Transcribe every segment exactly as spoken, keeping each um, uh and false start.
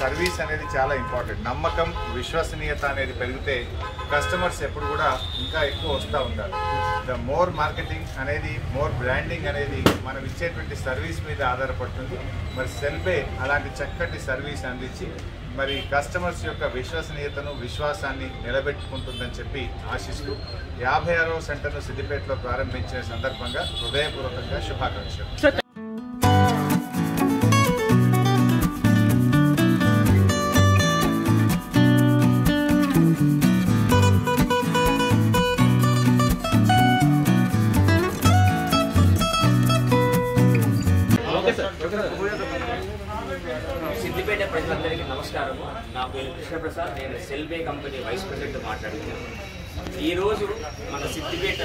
Service అనేది చాలా important. నమ్మకం, విశ్వసనీయత అనేది పెరిగితే కస్టమర్స్ ఎప్పుడు కూడా ఇంకా ఎక్కువ వస్తూ ఉంటారు. ద మోర్ మార్కెటింగ్ అనేది, మోర్ బ్రాండింగ్ అనేది మనం ఇచ్చేటువంటి సర్వీస్ మీద ఆధారపడుతుంది. మరి సెల్బే అలాంటి చక్కటి సర్వీస్ అందించి మరి కస్టమర్స్ యొక్క విశ్వసనీయతను, విశ్వాసాన్ని నిలబెట్టుకుంటుందని చెప్పి ఆశిస్తూ యాభై ఆరవ సెంటర్ను సిద్దిపేటలో ప్రారంభించిన సందర్భంగా హృదయపూర్వకంగా శుభాకాంక్షలు. సిద్దిపేట ప్రజలందరికీ నమస్కారం. నా పేరు కృష్ణప్రసాద్. నేను సెల్బే కంపెనీ వైస్ ప్రెసిడెంట్ మాట్లాడుతున్నాను. ఈరోజు మన సిద్దిపేట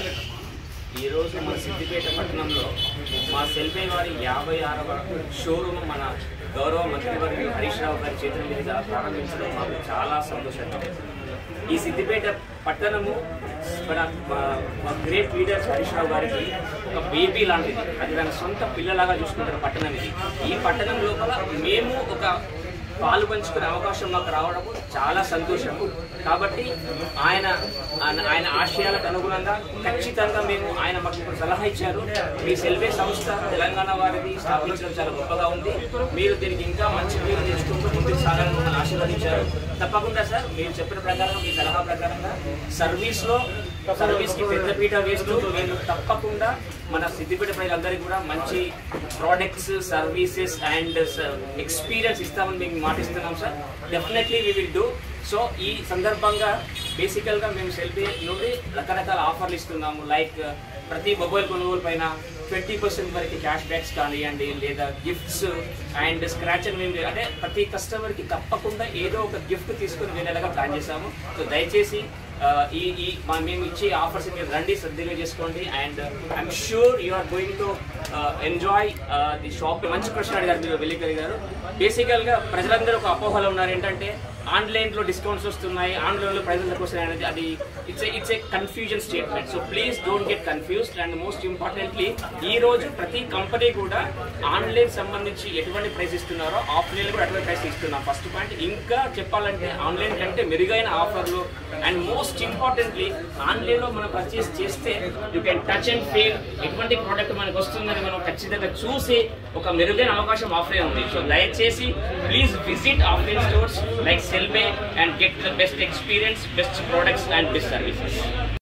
ఈరోజు మన సిద్దిపేట పట్టణంలో మా సెల్బే వారి యాభై ఆరవ షోరూమ్ మన గౌరవ మంత్రివర్గ హరీష్ రావు గారి చేతుల మీద ప్రారంభించడం మాకు చాలా సంతోషంగా ఉంది. ఈ సిద్దిపేట పట్టణము మన మా గ్రేట్ లీడర్స్ హరీష్ రావు గారికి ఒక బేబీ లాంటిది. అది తన సొంత పిల్లలాగా చూసుకుంటారు పట్టణం ఇది. ఈ పట్టణం లోపల మేము ఒక పాలు పంచుకునే అవకాశం మాకు రావడం చాలా సంతోషము. కాబట్టి ఆయన ఆయన ఆశయాలకు అనుగుణంగా ఖచ్చితంగా మేము ఆయన మాకు ఇప్పుడు సలహా ఇచ్చారు. మీ సెల్బే సంస్థ తెలంగాణ వారిది స్థాపించడం చాలా గొప్పగా ఉంది. మీరు దీనికి ఇంకా మంచి పేరు తెచ్చుకుంటూ ముందుకు సాగాలని మమ్మల్ని ఆశీర్వదించారు. తప్పకుండా సార్, మీరు చెప్పిన ప్రకారం, మీ సలహా ప్రకారంగా సర్వీస్లో సర్వీస్కి పెద్దపీట వేస్తూ మేము తప్పకుండా మన సిద్దిపేట ప్రజలందరికీ కూడా మంచి ప్రోడక్ట్స్, సర్వీసెస్ అండ్ ఎక్స్పీరియన్స్ ఇస్తామని మేము మాటిస్తున్నాం sir. Definitely we will do. So ఈ సందర్భంగా బేసికల్గా మేము సెల్బే నుండి రకరకాల ఆఫర్లు ఇస్తున్నాము. లైక్ ప్రతి మొబైల్ కొనుగోలు పైన ట్వంటీ పర్సెంట్ వరకు క్యాష్ బ్యాక్స్ కానివ్వండి, లేదా గిఫ్ట్స్ అండ్ స్క్రాచ్ అని మేము అంటే ప్రతి కస్టమర్కి తప్పకుండా ఏదో ఒక గిఫ్ట్ తీసుకుని వెళ్ళేలాగా ప్లాన్ చేశాము. సో దయచేసి ఈ ఈ మేము ఇచ్చే ఆఫర్స్ మీరు రండి, సద్వినియోగం చేసుకోండి. And I'm sure you are going to enjoy the shop. మంచి ప్రశ్న అడిగారు మీరు వెల్లికరి గారు. బేసికల్గా ప్రజలందరూ ఒక అపోహలో ఉన్నారు ఏంటంటే ఆన్లైన్లో డిస్కౌంట్స్ వస్తున్నాయి, ఆన్లైన్లో ప్రైజెస్ ఎక్కువ వస్తున్నాయి అనేది. అది it's it's a confusion statement. So please don't get confused. And most importantly ఈ రోజు ప్రతి కంపెనీ కూడా ఆన్లైన్ సంబంధించి ఎటువంటి ప్రైస్ ఇస్తున్నారో ఆఫ్లైన్ కూడా అటువంటి ప్రైస్ ఇస్తున్నాం. First point. ఇంకా చెప్పాలంటే ఆన్లైన్ కంటే మెరుగైన ఆఫర్లు. అండ్ మోస్ట్ ఇంపార్టెంట్లీ ఆన్లైన్లో మనం పర్చేస్ చేస్తే you can touch and feel ఎటువంటి ప్రోడక్ట్ మనకు వస్తుందని మనం ఖచ్చితంగా చూసి ఒక మెరుగైన అవకాశం ఆఫ్లైన్ ఉంది. సో దయచేసి please visit offline stores like Selbe and get the best experience, best products and best services.